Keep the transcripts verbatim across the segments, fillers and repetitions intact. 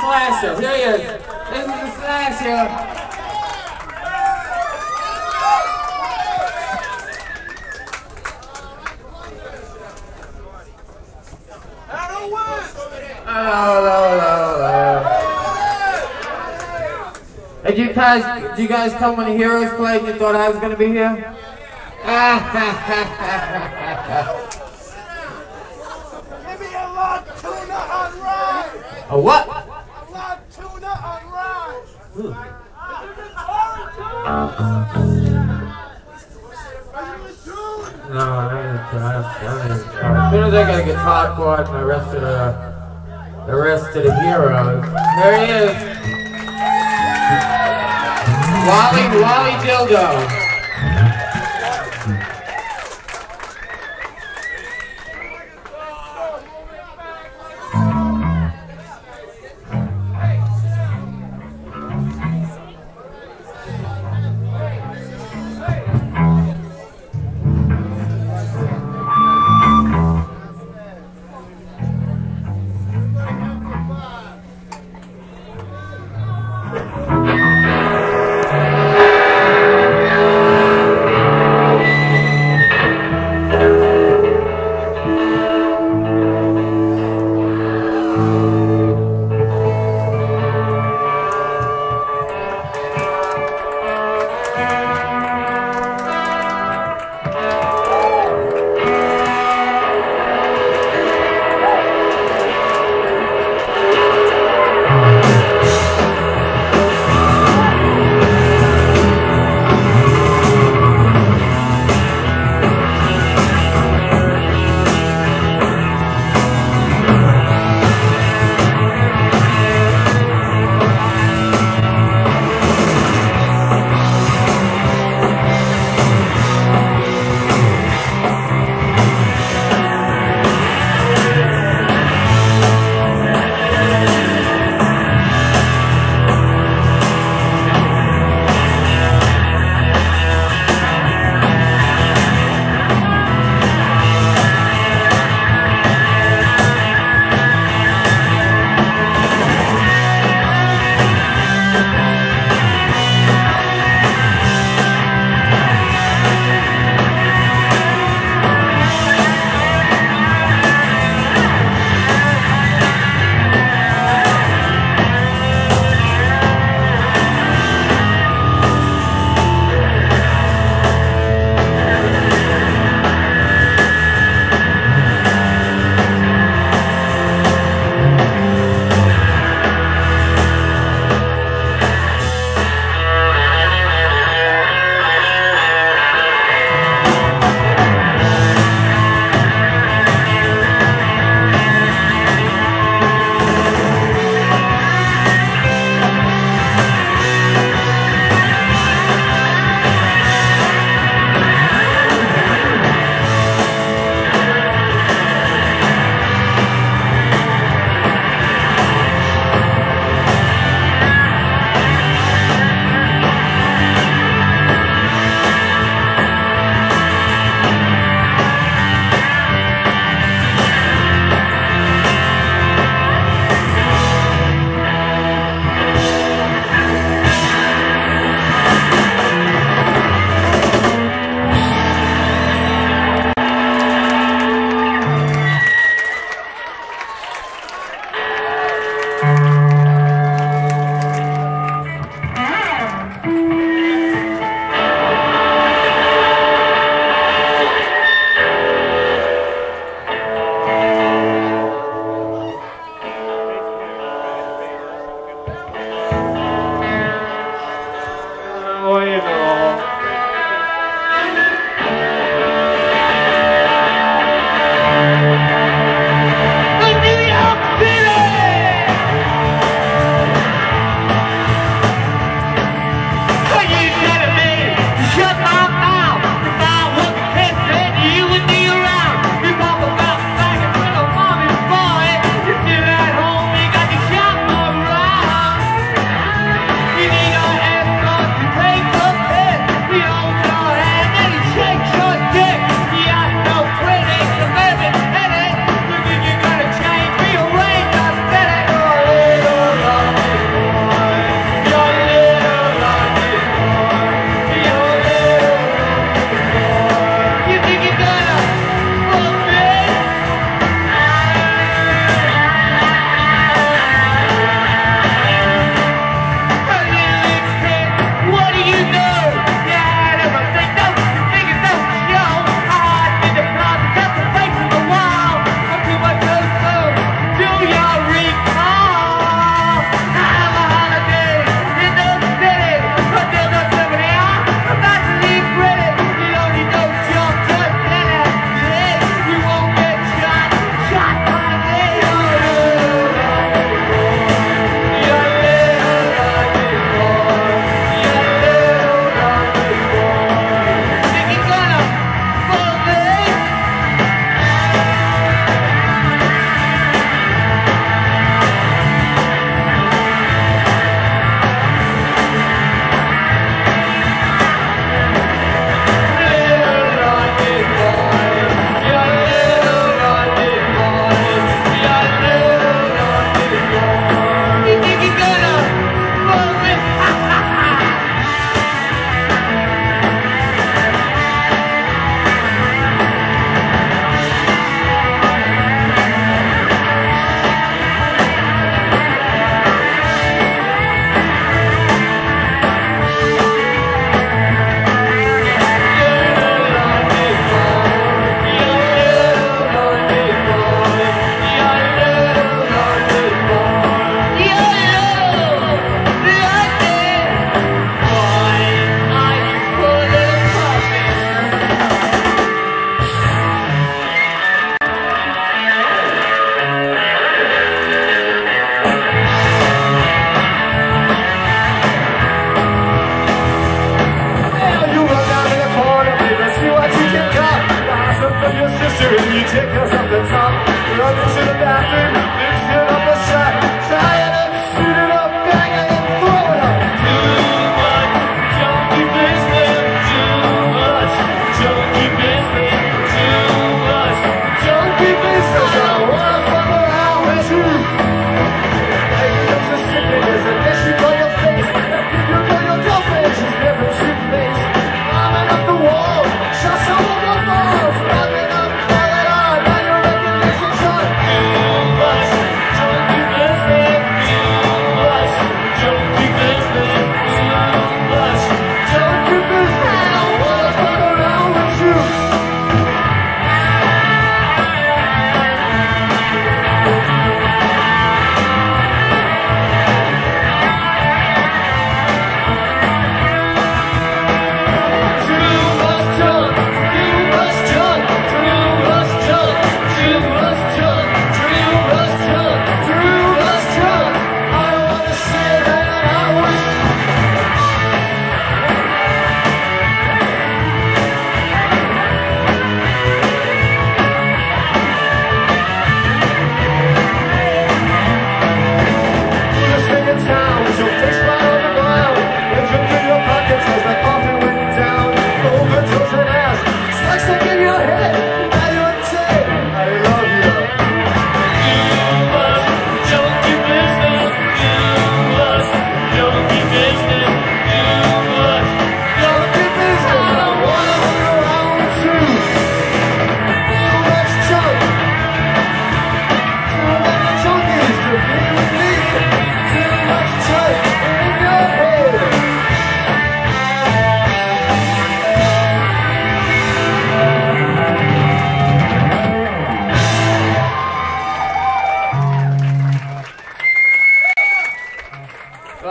Slasher. Here he is. This is the Slasher. Hello, hello, hello. Did you guys, did you guys come when the Heroes played and you thought I was going to be here? Give me a lot tuna on rye. A what? A lot tuna on rye. Ooh. No, I ain't trying. As soon as I got a guitar chord and the rest of the the rest of the Heroes. There he is. Wally Wally Dildo.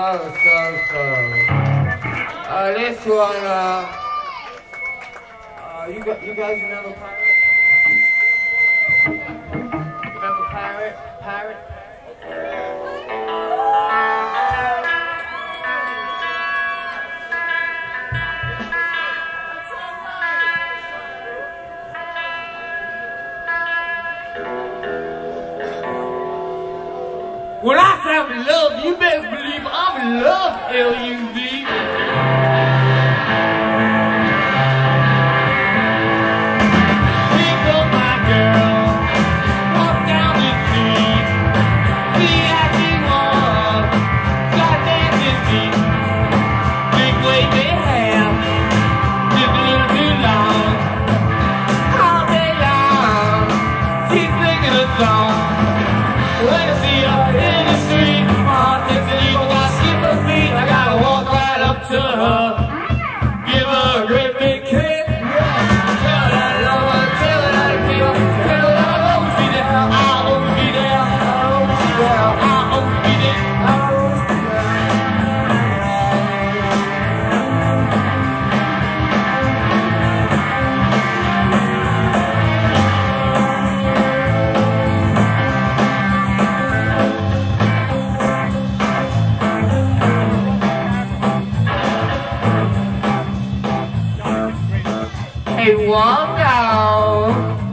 so, so, so. Uh, this one, uh, uh, you got, you guys remember Pirate? Remember Pirate? Pirate? When I say I'm in love, you best believe I'm in love, L U V. Pick up my girl, walk down the street, see I can walk, goddamn this beat. Big way they have, just a little too long, all day long, she's singing a song. When I see her in the street, my heart takes a leap, I gotta skip her feet, I gotta walk right up to her, give her a great big kiss, tell her that I love her, tell her that I care, tell her that I'll always be there, I'll always be there, I'll always be there, I'll always be there, I'll always be there. Hey, Waldo!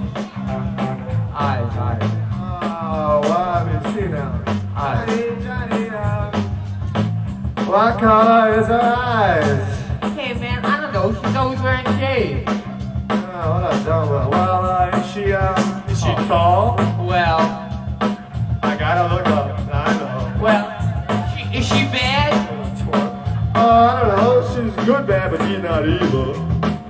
Eyes, eyes. Oh, what have you seen now? Eyes. Johnny, Johnny, now. What color is her eyes? Hey, man, I don't know. She's always wearing shades. Oh, what a dumb one. Well, uh, is she, uh, is she Oh. tall? Well, I gotta look up. I know. well, she, is she bad? Oh, I don't know. She's good bad, but she's not evil.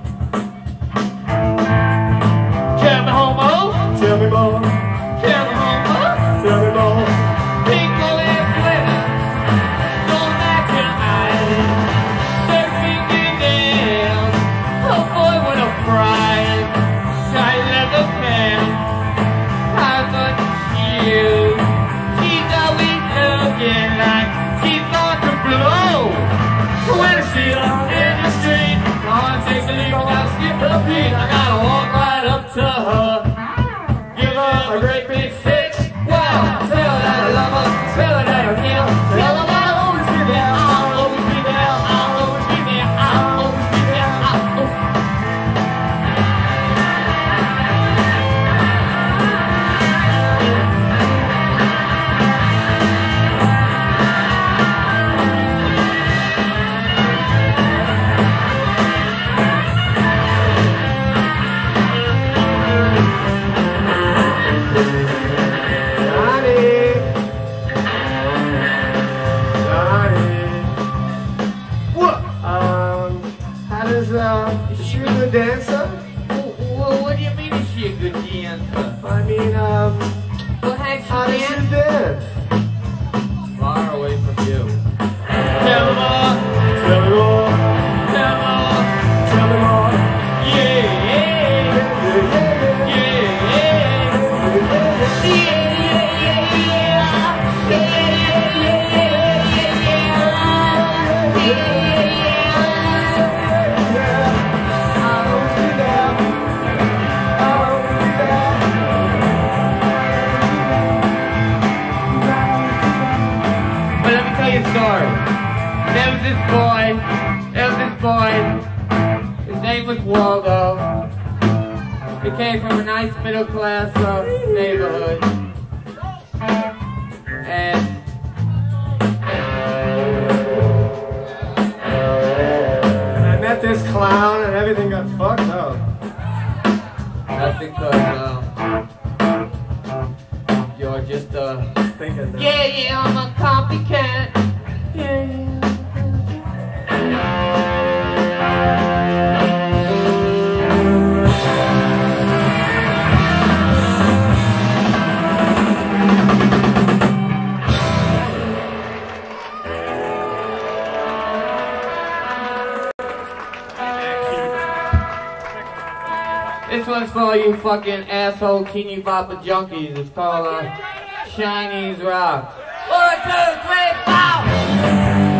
Tell me, homo. Tell me more. Tell me, homo. Tell me more. People in sweater, don't match your eyes. They're thinking down. Oh boy, what a prize. Tight leather pants. How much you? She's always looking like she's about to blow. When I see her in the street, my heart takes a leap, I gotta skip her feet, I gotta walk right up to her, give her a great big fix. Wow, tell her that I love her, tell her that I care, tell her that I'll always be there, I'll always be there, I'll always be there, I'll always be there, I'll always be there. Dancer? Well, what do you mean is she a good dancer? I mean, um, Well, how'd how she does she dance? dance? Far away from you. Tell me more, Tell me more. tell me more, Tell me more. yeah, yeah, Yeah, yeah, yeah, yeah. yeah, yeah, yeah, yeah. I'll always be there. I'll always be there. But let me tell you a story. There was this boy, there was this boy, his name was Waldo. He came from a nice middle class uh, neighborhood. And And I met this clown and everything got fucked up. that's because um, you're just uh, Thinking that. yeah, yeah, I'm a copycat. Yeah, yeah. This one's for all you fucking asshole teeny bopper junkies. It's called uh, Chinese Rock. One, two, three, four!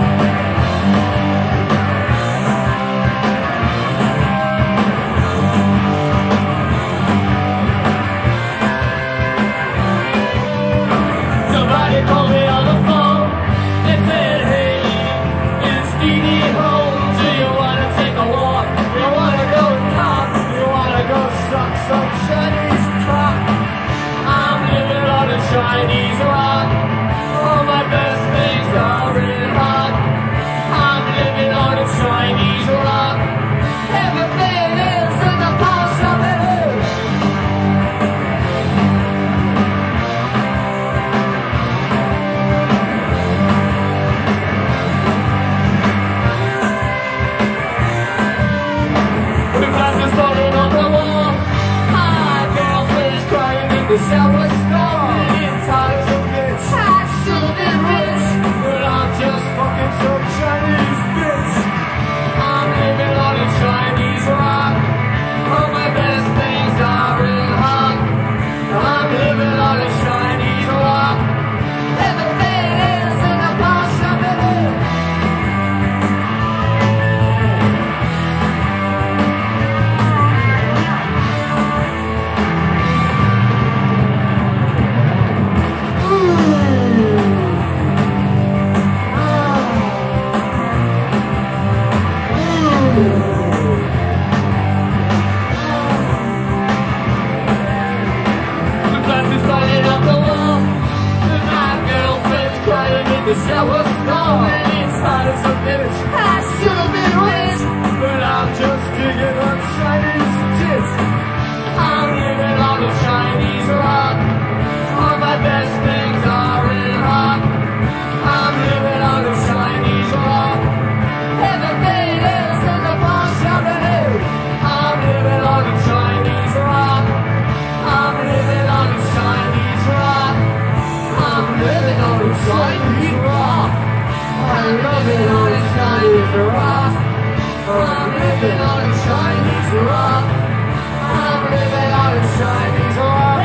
wish I was gone, and it's hard as a bitch. I should have been rich, but I'm just digging on Chinese tits. I'm living on the Chinese rock. All my best things are in rock. I'm living on the Chinese rock. Everything is in the wash of the head. I'm living on the Chinese rock. I'm living on the Chinese rock. I'm living on the Chinese rock. I'm living on the Chinese rock. I'm living on the Chinese rock. I'm living on the Chinese rock.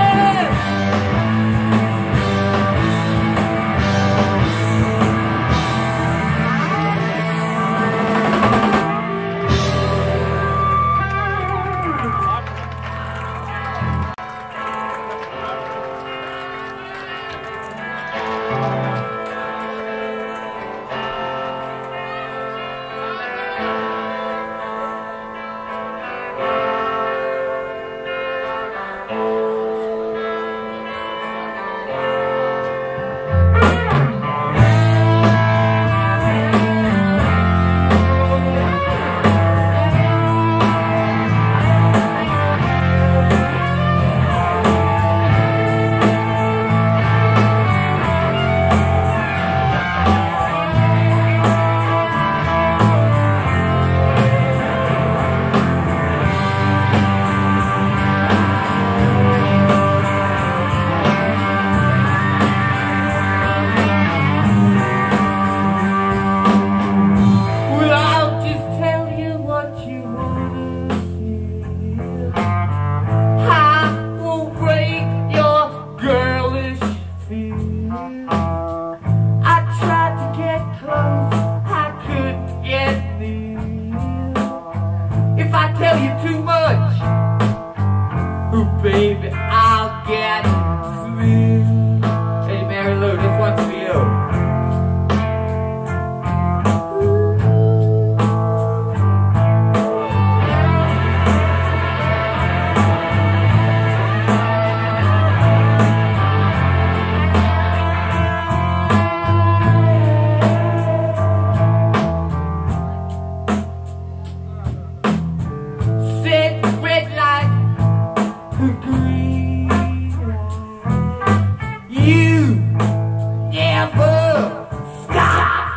Baby, I'll get through. Hey, Mary Lou, this one's for you. Sit red light. Green light. You never stop.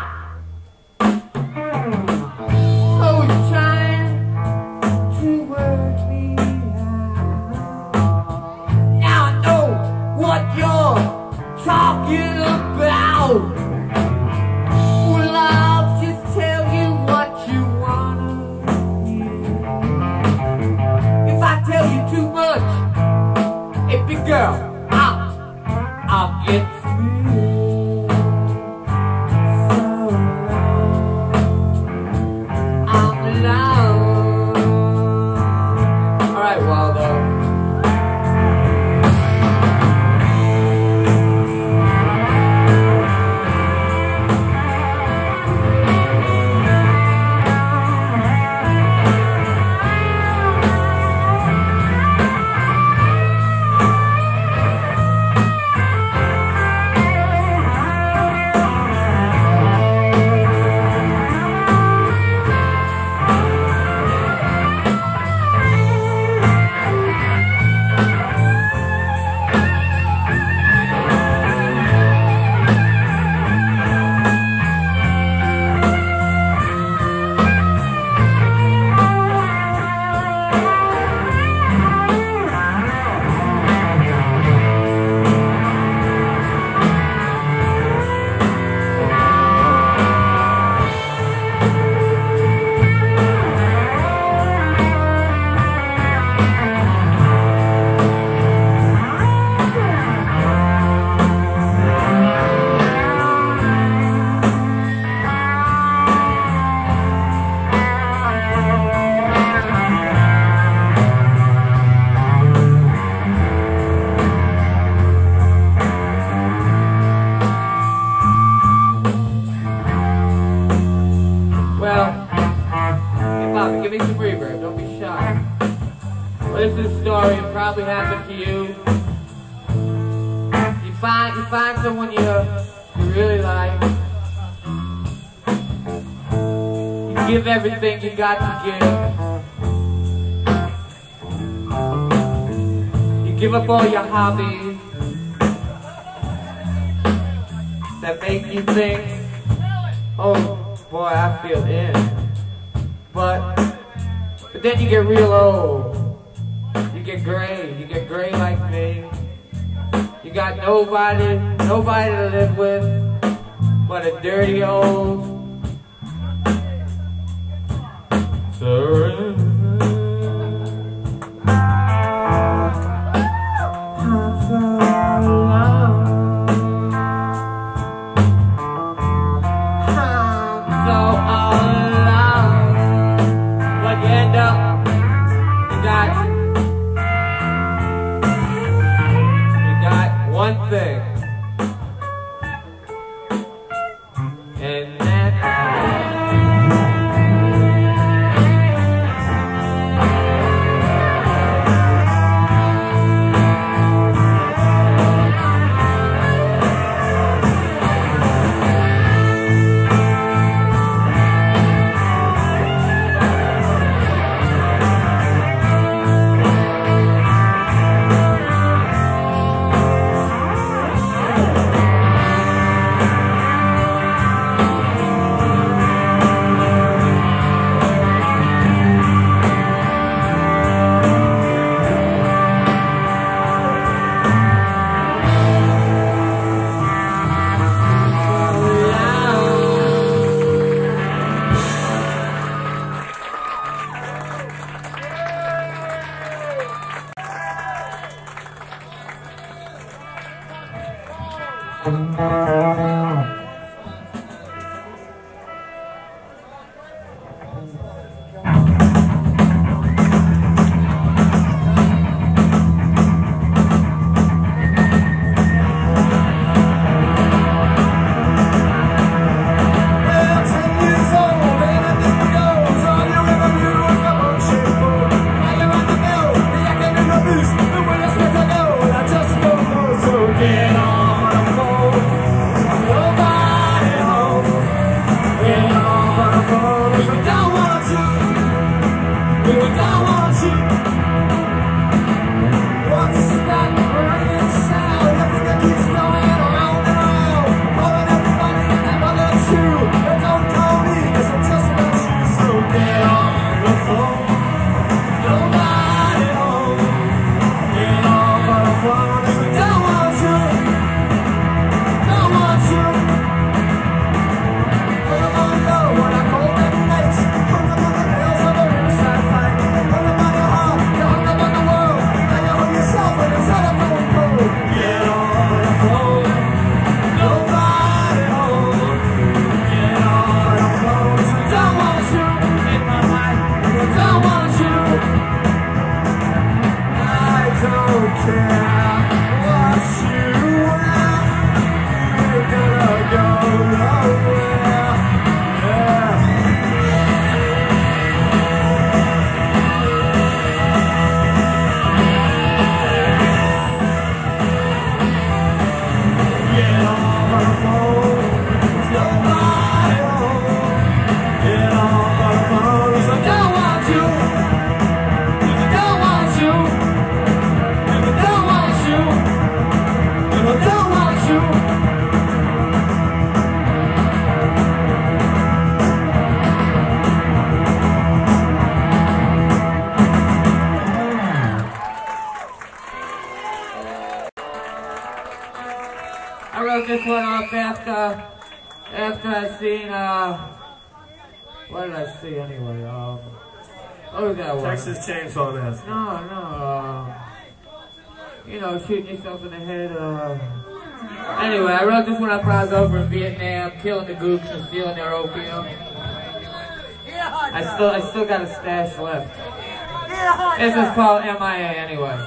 Always trying to work me out. Now I know what you're talking about. Well, I'll just tell you what you wanna hear. If I tell you too much, hey, big girl, I'll, I'll get through. So long, I'm alone. All right, Waldo. Give me some reverb, don't be shy. Well, this is a story that probably happened to you. You find you find someone you you really like. give everything you got to give. You give up all your hobbies that make you think, oh boy, I feel in. But, but then you get real old. You get gray. You get gray like me. You got nobody, nobody to live with but a dirty old surrender. Thing. And that I wrote this one up after, after I seen, uh, what did I see anyway? Um, what was that one? Texas Chainsaw Massacre. No, no, uh, you know, shooting yourself in the head. Uh, anyway, I wrote this one up when I was over in Vietnam, killing the gooks and stealing their opium. I still, I still got a stash left. This is called M I A anyway.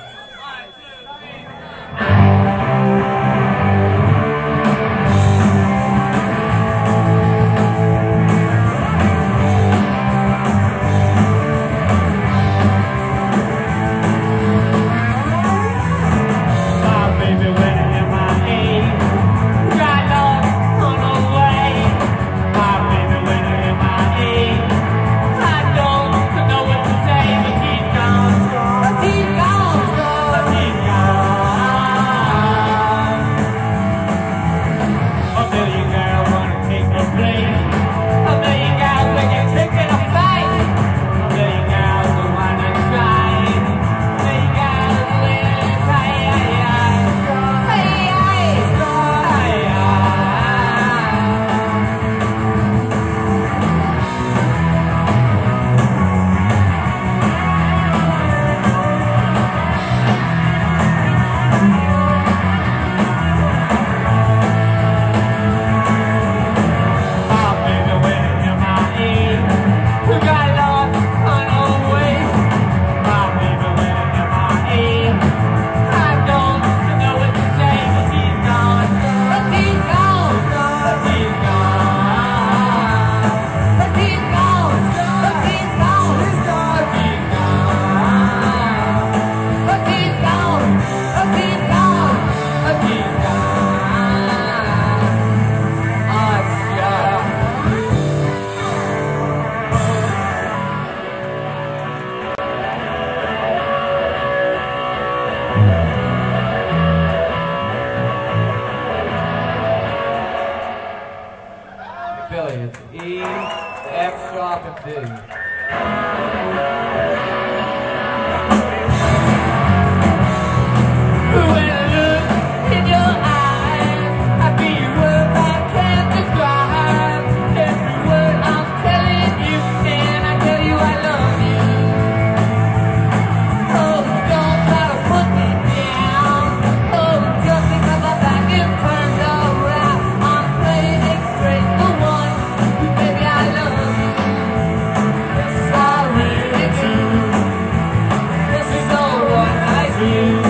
Billy. It's E, F sharp, and D. When I look in your eyes, I feel words I can't describe. Every word I'm telling you, and I tell you I love you. Oh, don't try to put me down. Oh, just because my back is turned around, I'm playing it straight for one. Baby, I love you. Yes, I really do. This is all what I do.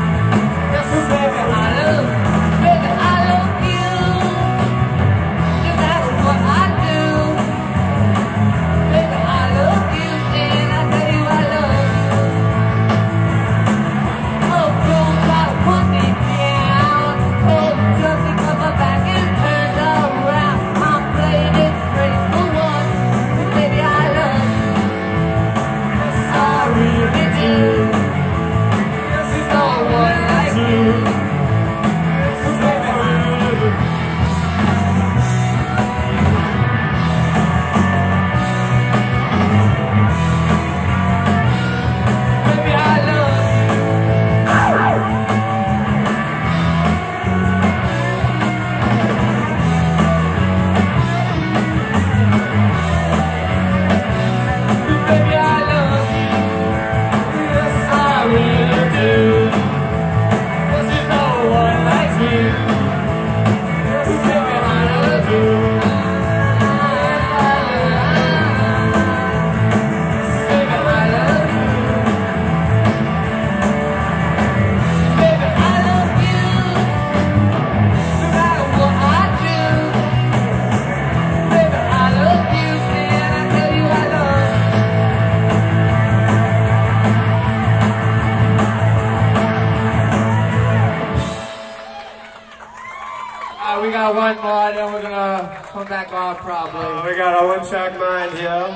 We got one more, then we're gonna come back on probably. Uh, we got a one-track mind here.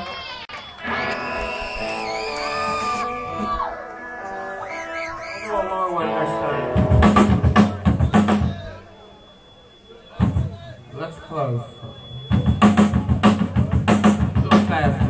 We'll do a long one next time. Let's close. A little faster.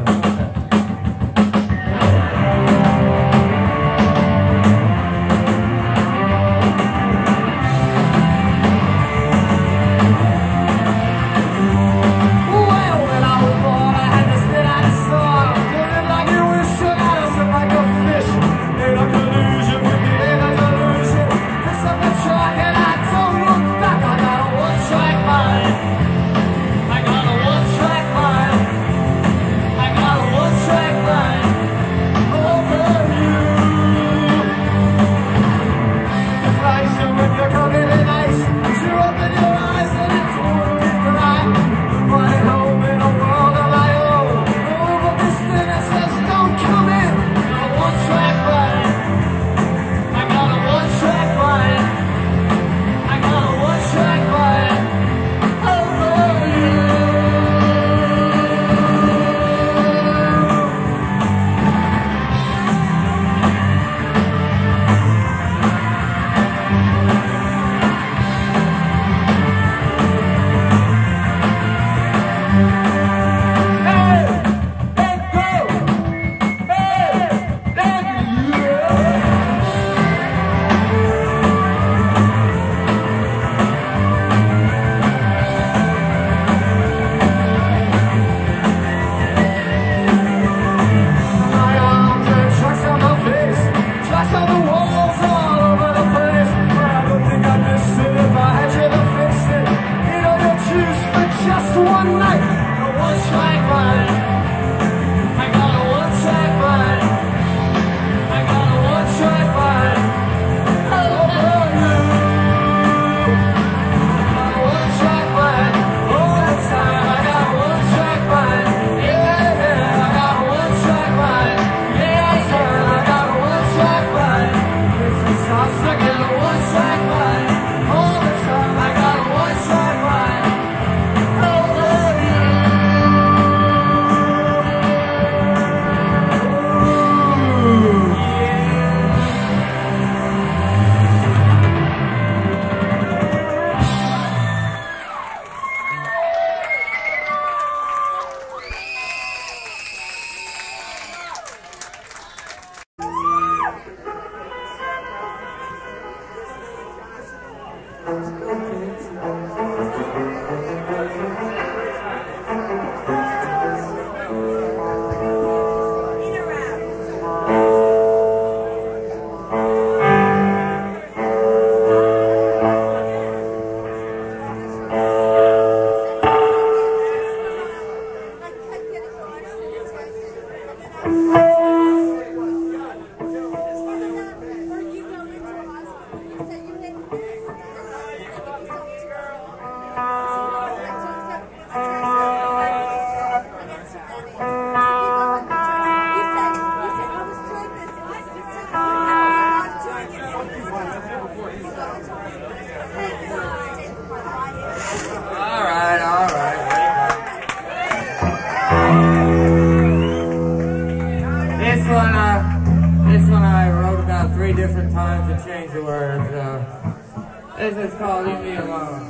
to change the words. Uh, this is called Leave Me Alone.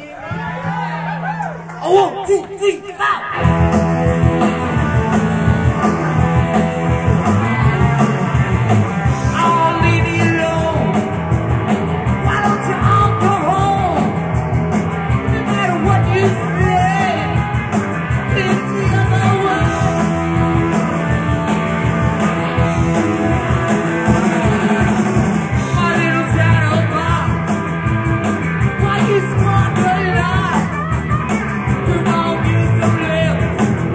Oh, one, two, three, five! Come on, give some lips.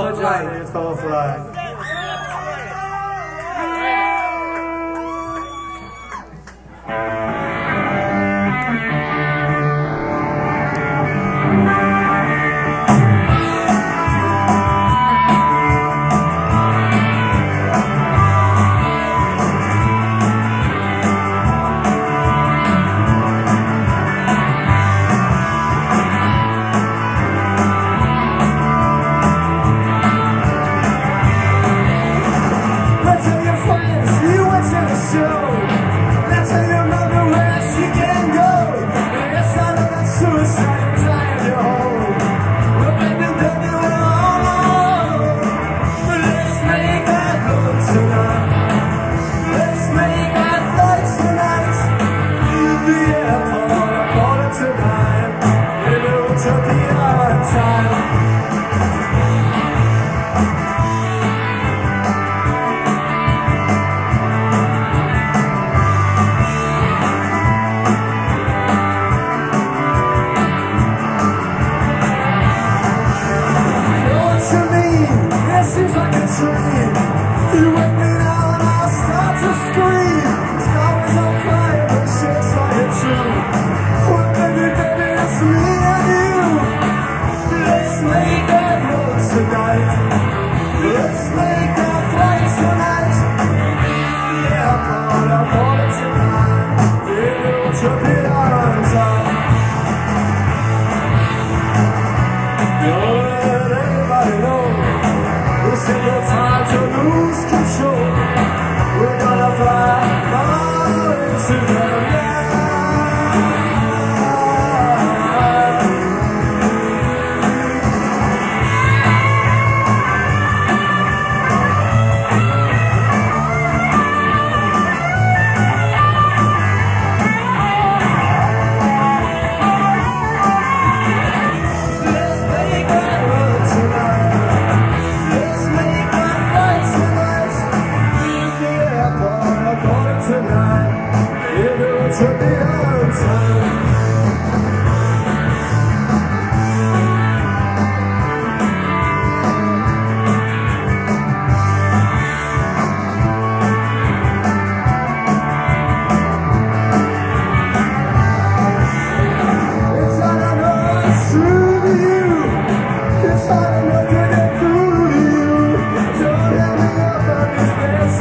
Tall Johnny, tall flag.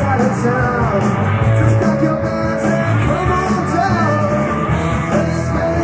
Just pack your bags and come on down. Let's make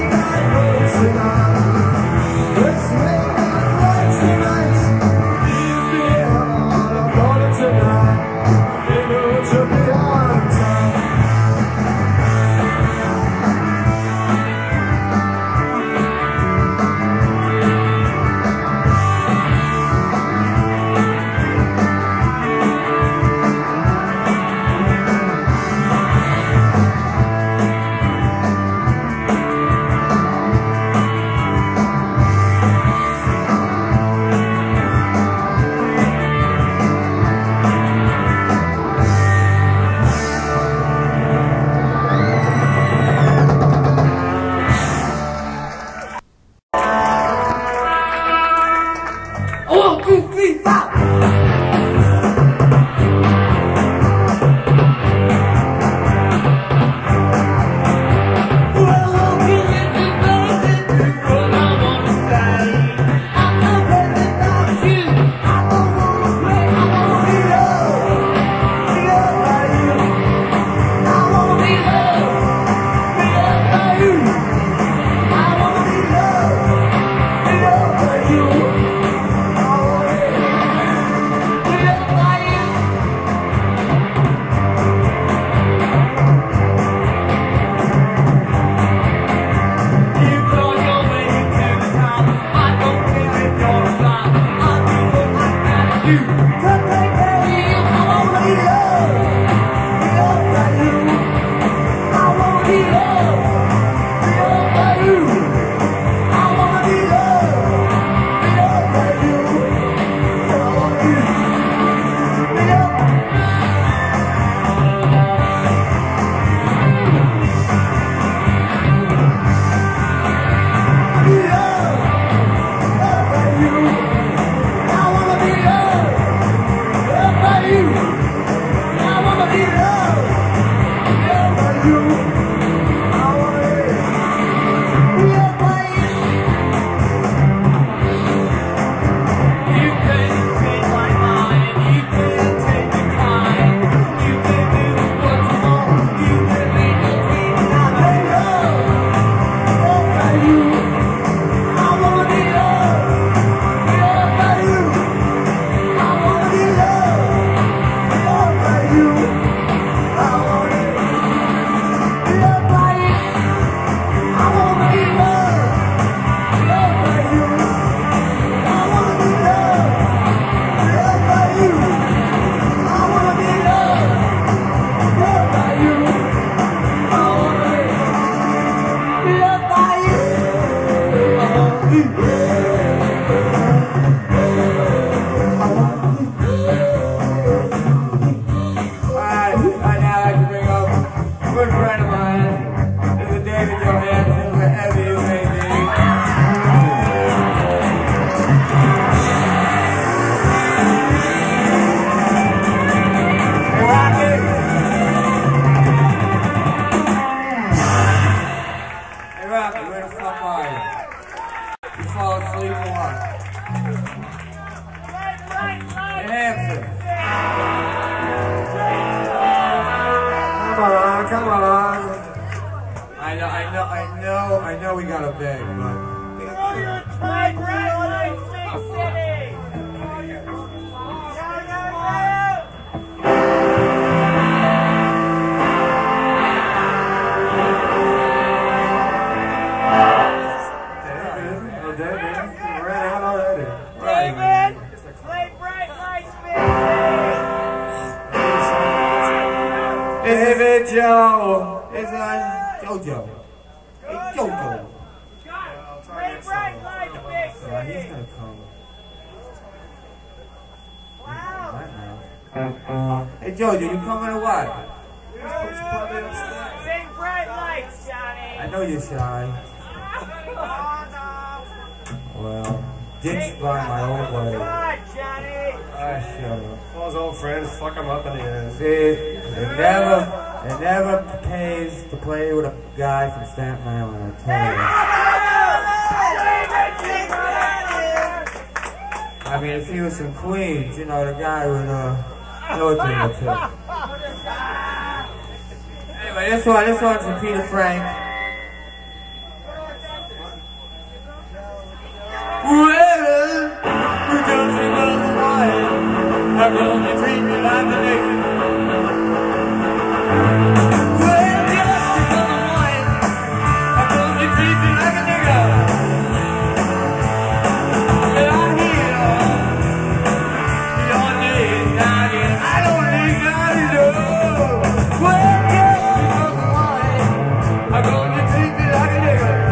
I know, I know, I know, I know we gotta beg, but... Bright, bright lights, big city! Oh, David, you ran out already. David, play Bright Lights, big city! David Joe! It's on Jojo. Hey, Jojo. Play Bright Lights, big city! Yeah, he's gonna come. Wow! Hey, Jojo, you coming or what? Sing Bright Lights, Johnny! I know you're shy. Well, ditched by my own way. Come on, Johnny! Ah, shut up. All his old friends fuck him up in the end. See, it never, it never pays to play with a guy from Staten Island, I tell you. I mean, if he was from Queens, you know, the guy would uh, know a thing or two. Anyway, this one, this one's from Peter Frank. Well, because he wasn't lying, I could only treat me like a nigga. Well, just because I'm lying, I could only treat me like a nigga. But I hear your name knocking, I don't need none of. Well, just because I'm lying, I could only treat me like a nigga.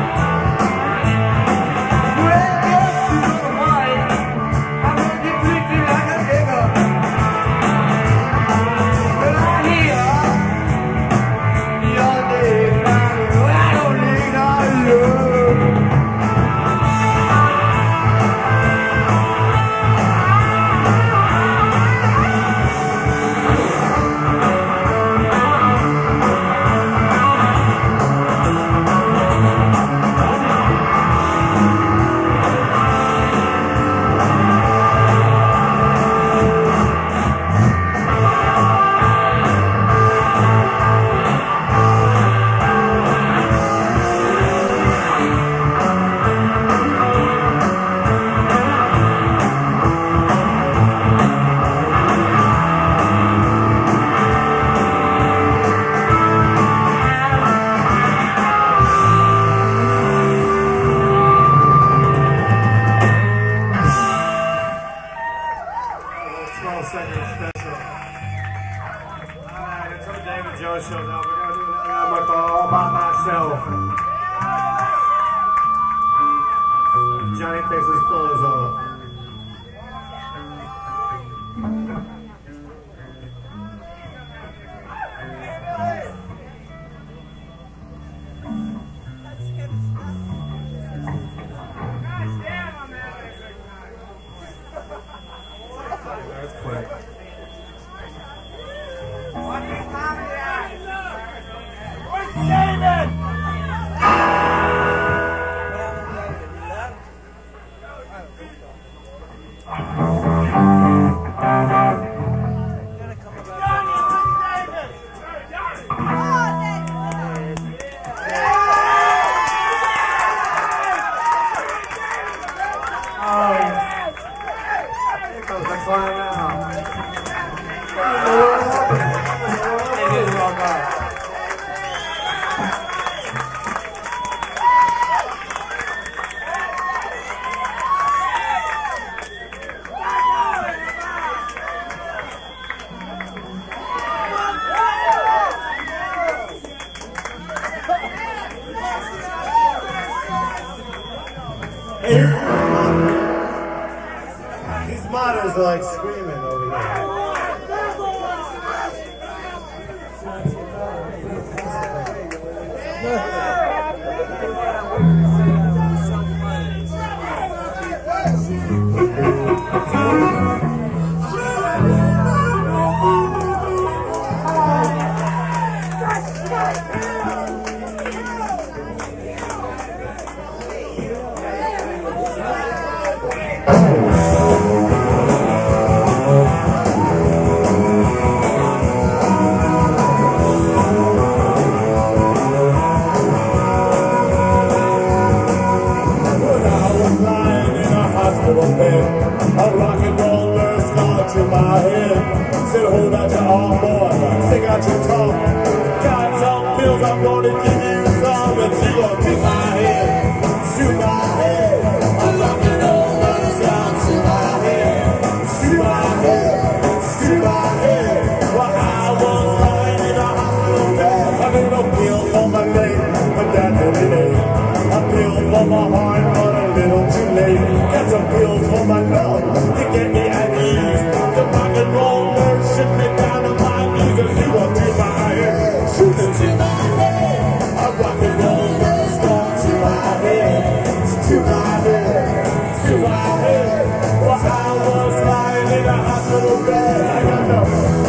Johnny takes his clothes off. That's quick. David! These models are like screaming over there. Said, hold out your arm, boy, stick out your tongue. Got some pills, I'm gonna give you some. But you gonna take my head, shoot my head. I'm knocking over the sound, shoot my head, shoot my head, shoot my head. Well, I was lying in a hospital bed. I need a pill for my leg, but that really late. A pill for my heart, but a little too late. Got some pills for my love to get me at ease. The rock and roll nerve shook me down on my knees. If you want to my head, shoot it to my head. A rock and roll nerve storm to my head, to my head, to my head. Well, I was lying in a hospital bed. I got no.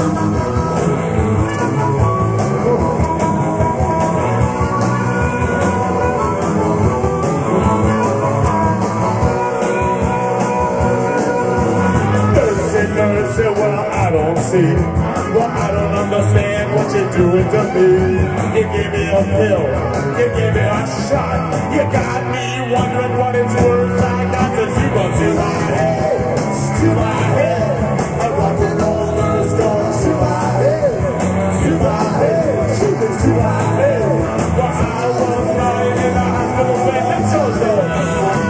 Said, well, I don't see. Well, I don't understand what you're doing to me. You gave me a pill. You gave me a shot. You got me wondering what it's worth. I got the zero to my head. To my head. I rock and roll the stone to my head. To my head. Shoot it to my head. Well, I was lying in the hospital bed. That's your story.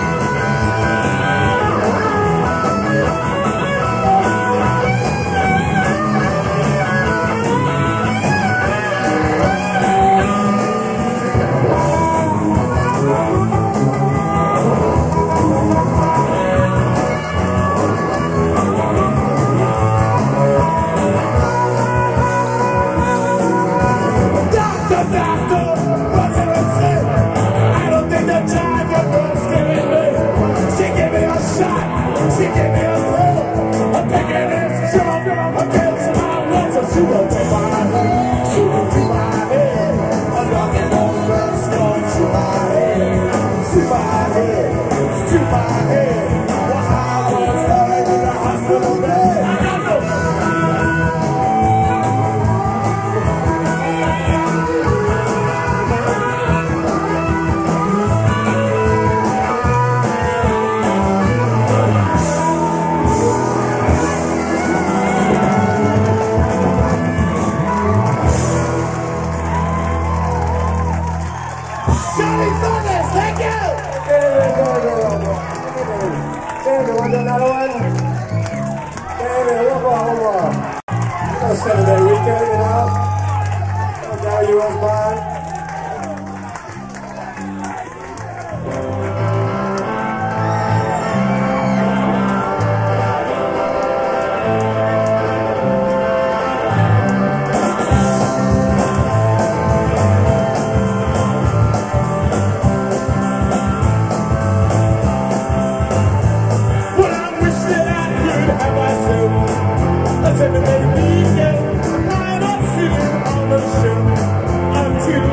Saturday weekend, you know? Now you was mine. Well, I wish that I could have myself a Saturday weekend. I'm sitting on the ship until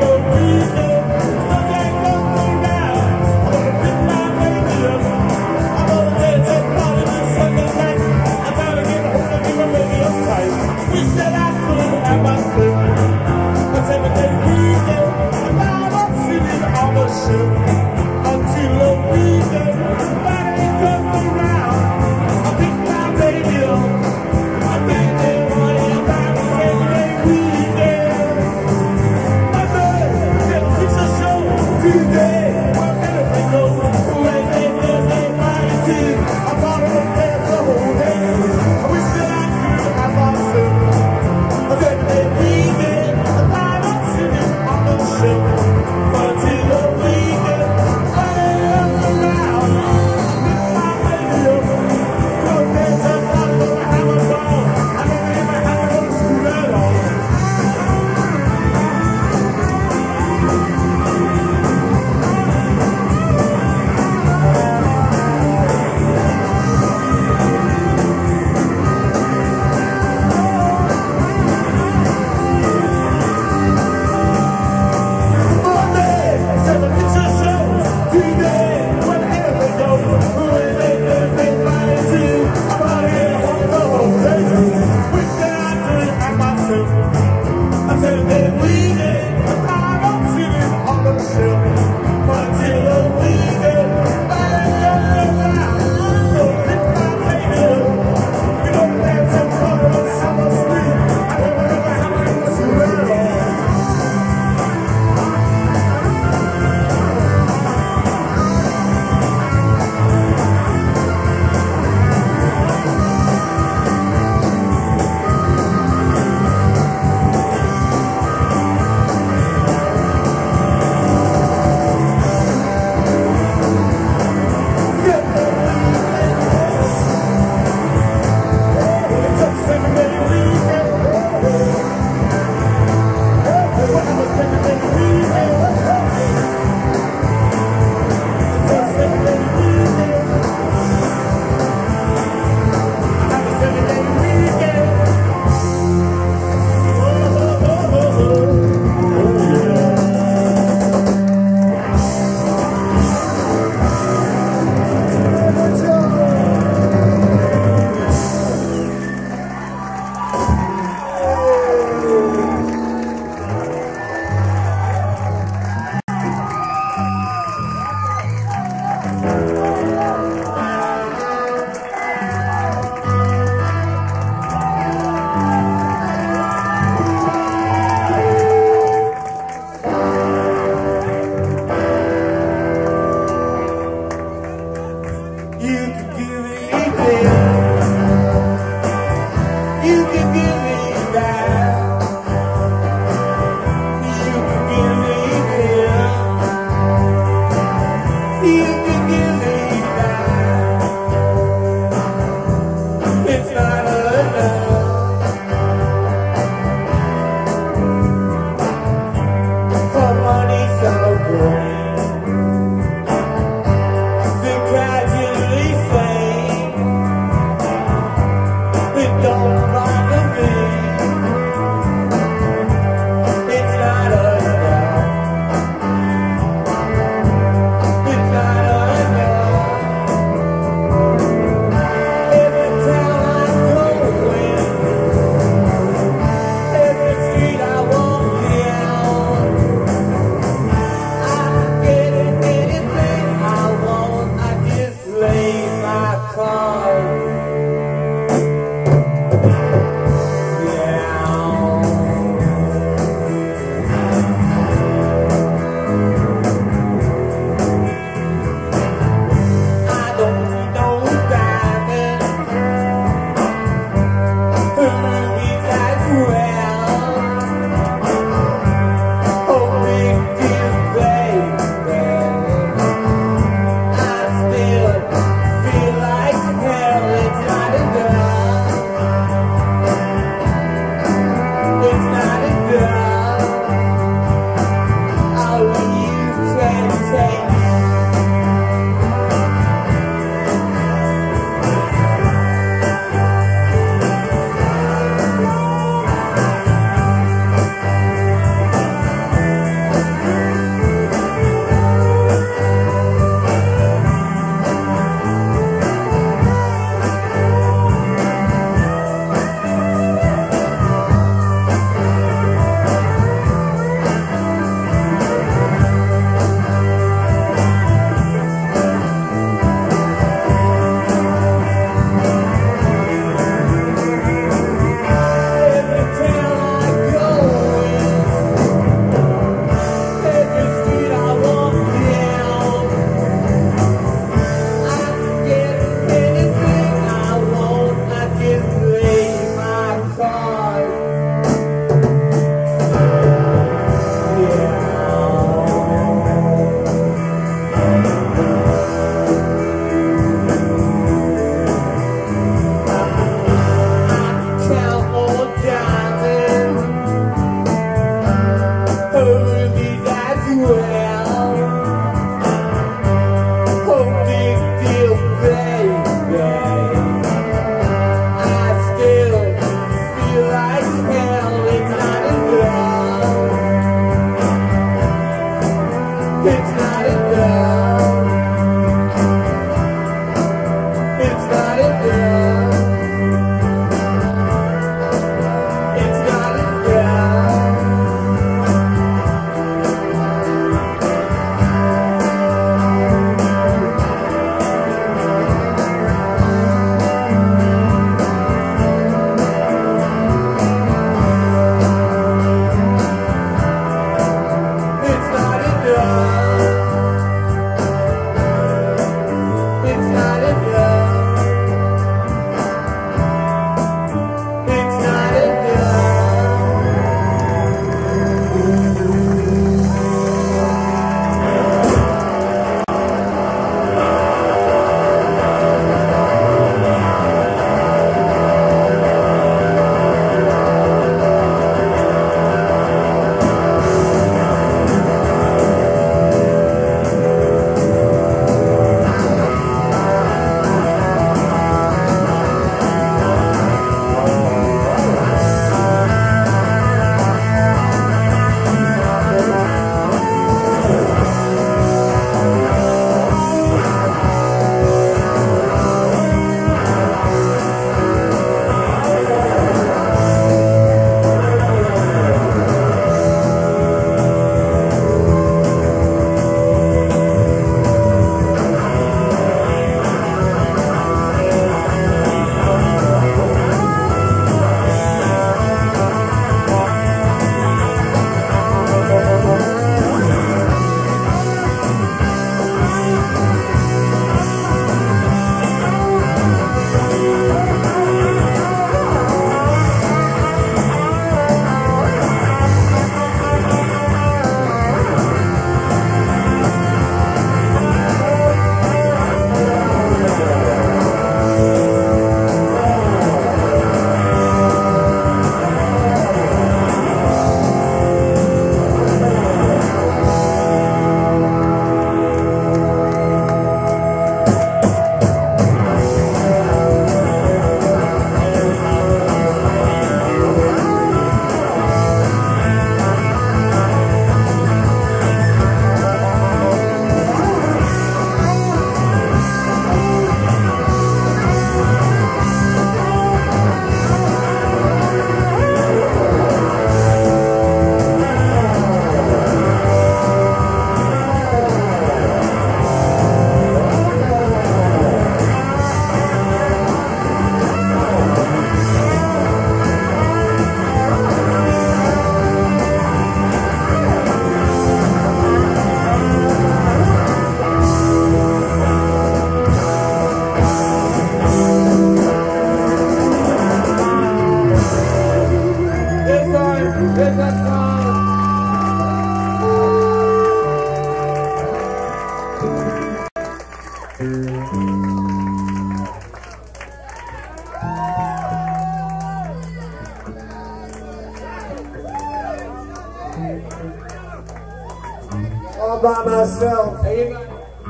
All by myself. Hey, you guys,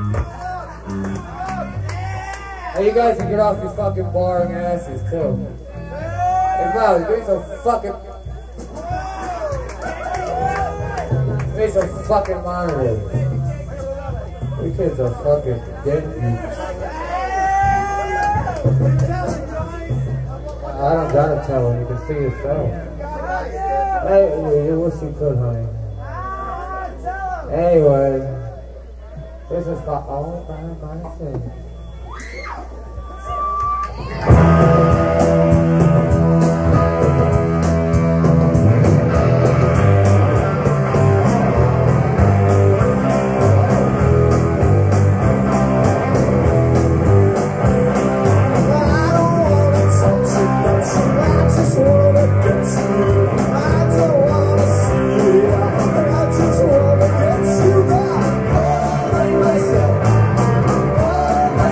hey, you guys can get off your fucking boring asses, too. Hey, bro, give me some fucking... Give me some fucking monitors. You kids are fucking deadbeats. I don't gotta tell him, you can see yourself. Hey, you wish you could, honey. Anyway, this is for all by myself. Myself.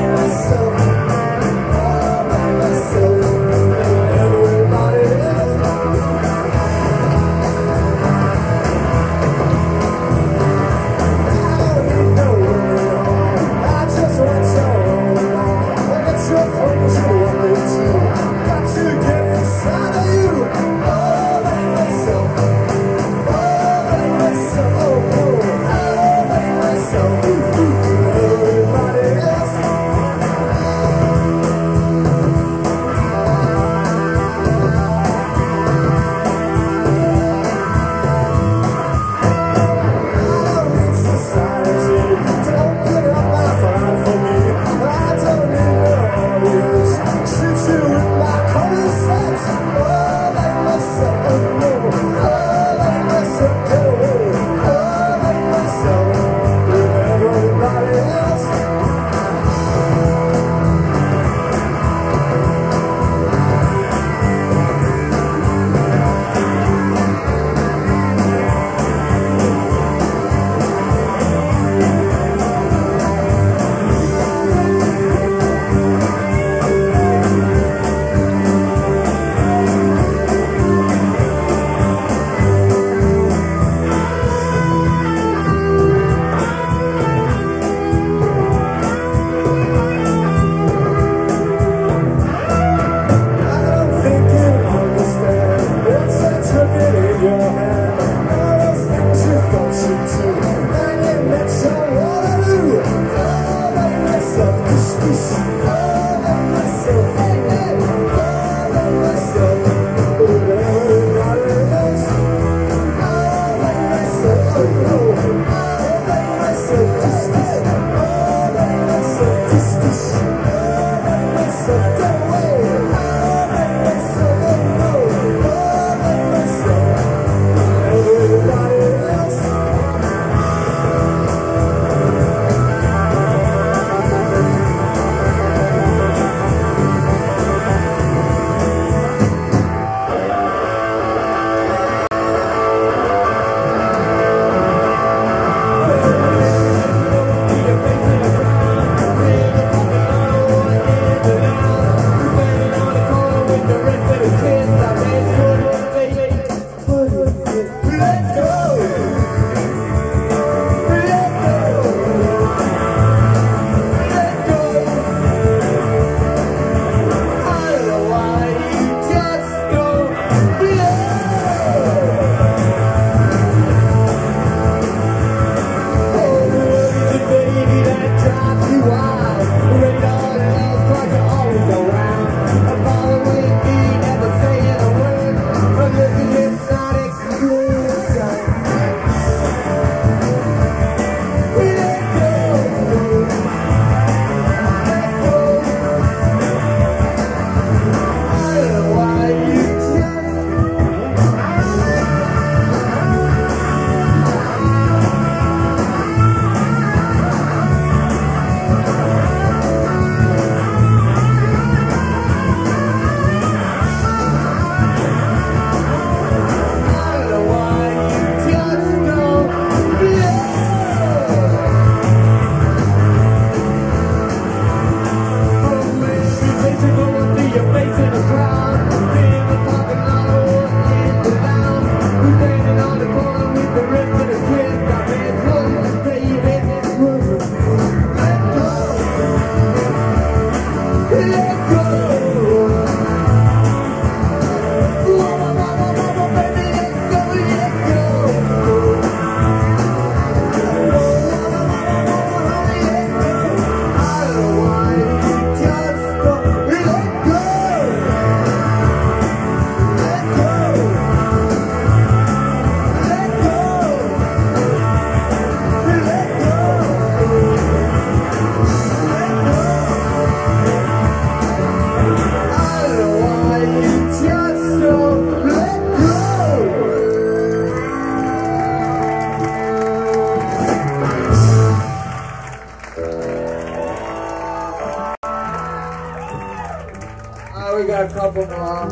got a couple more.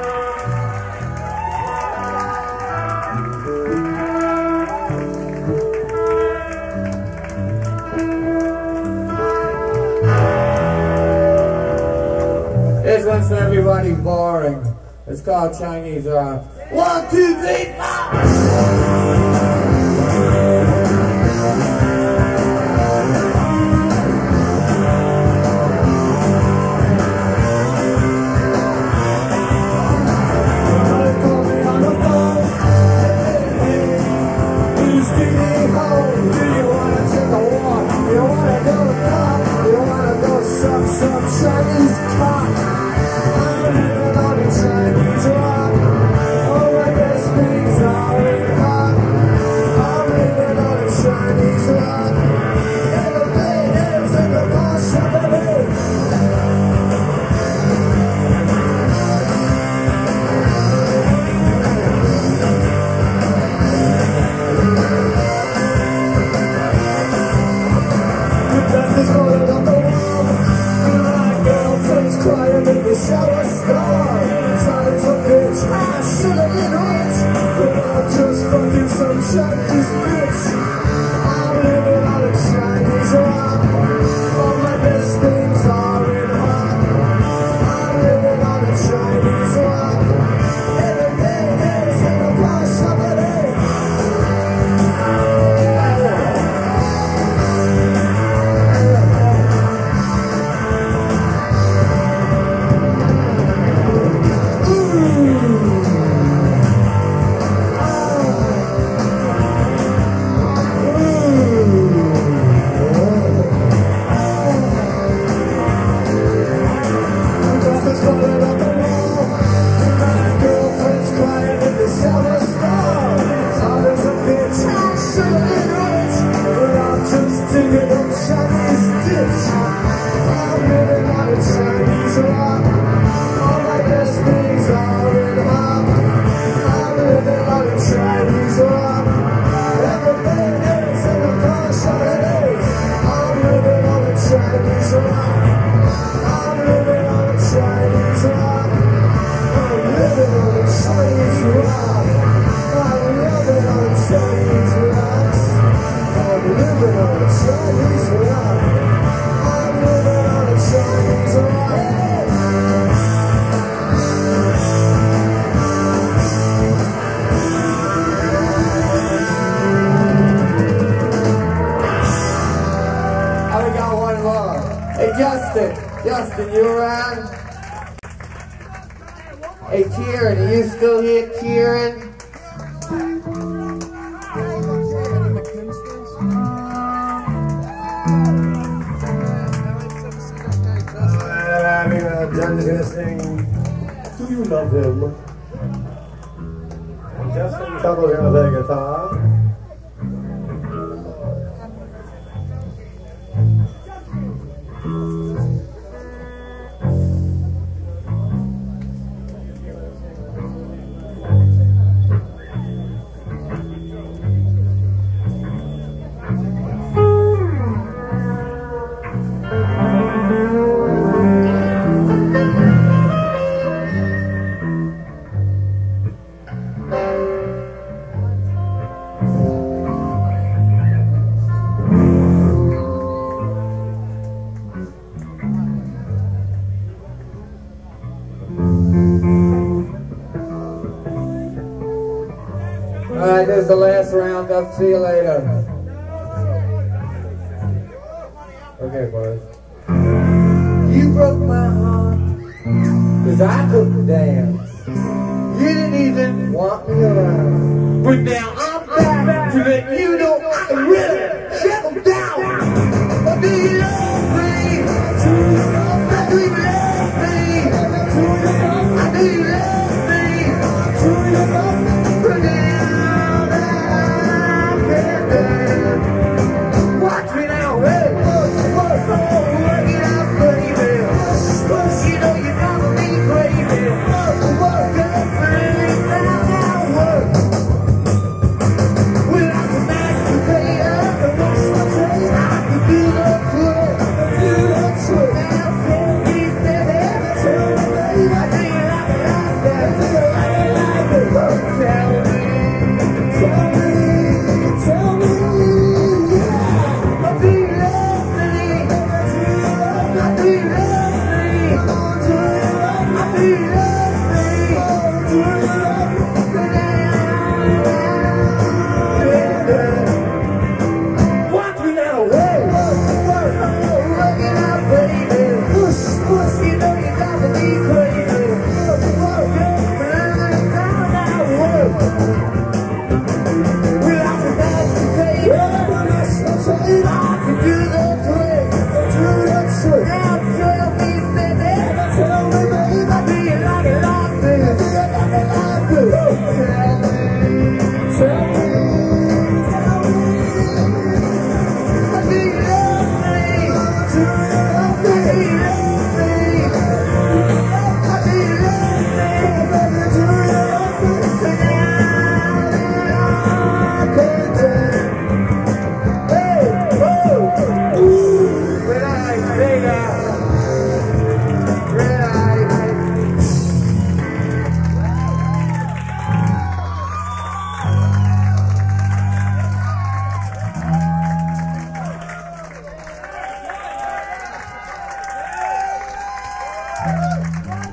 This one's for everybody boring. It's called Chinese rock. One, two, three, four! Chinese cock. I'm living on a Chinese rock. All my best things are in hot. I'm living on a Chinese rock. Every day is in the bar shop. The dust is rolling on the wall. Crying in the shower star. Times of bitch, I should've been rich, but I'm just fucking some Chinese bitch. I'm living on a Chinese rock. All my best things are in hot. I'm living on a Chinese rock. Every day is in a bar shop a day. Justin, you around? Hey, Kieran, are you still here, Kieran? I'm gonna sing Do You Love Him? Justin Tubble's gonna play guitar. Alright, this is the last round up. See you later. Okay, boys. You broke my heart, cause I couldn't dance. You didn't even want me around. But now I'm back to let you know I can really settle down. But do you love me? Do you love me? Do you love me? Do you love me? Do you love me? Do you love me? But now that I'm dead, watch me now, hey. Work it out, baby. You know you gotta be crazy. Work it out, now, now, work. Without the masturbator. Yeah.